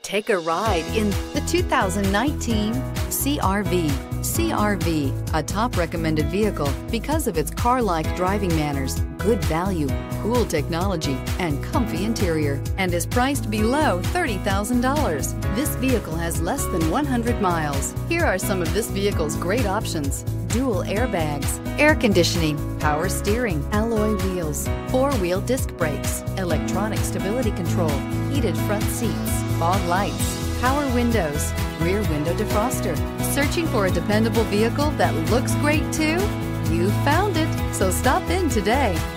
Take a ride in the 2019 CR-V. CR-V, a top recommended vehicle because of its car-like driving manners, good value, cool technology, and comfy interior, and is priced below $30,000. This vehicle has less than 100 miles. Here are some of this vehicle's great options: dual airbags, air conditioning, power steering, alloy wheels, four-wheel disc brakes, electronic stability control, heated front seats, fog lights, power windows, rear window defroster. Searching for a dependable vehicle that looks great too? You found it, so stop in today.